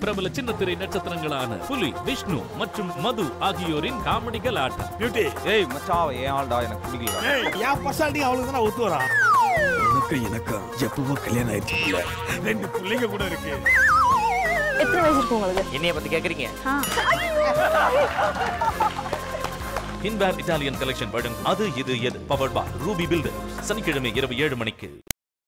பிரபல சின்னத்திரை நட்சத்திரங்களான புலி, விஷ்ணு மற்றும் மது ஆகியோரின் காமெடி கலாட்டம். பியூட்டி ஏய் மச்சான் ஏன் ஆள்டா எனக்கு பிடிக்கல. ஏய் யா பர்சனாலிட்டி அவளுக்கு தான் ஒத்து வரா. எனக்கு எப்பவும் கல்யாணம் ஆயிடுச்சு. 2 பிள்ளைங்க கூட இருக்கு. எத்தனை வயசு இருக்கு உங்களுக்கு? என்னைய பத்தி கேக்குறீங்க? இன்வேர் இட்டாலியன் கலெக்ஷன் வழங்கும் அது இது எது பவர்ட் பை ரூபி பில்டர்ஸ். சனிக்கிழமை இரவு 7 மணிக்கு.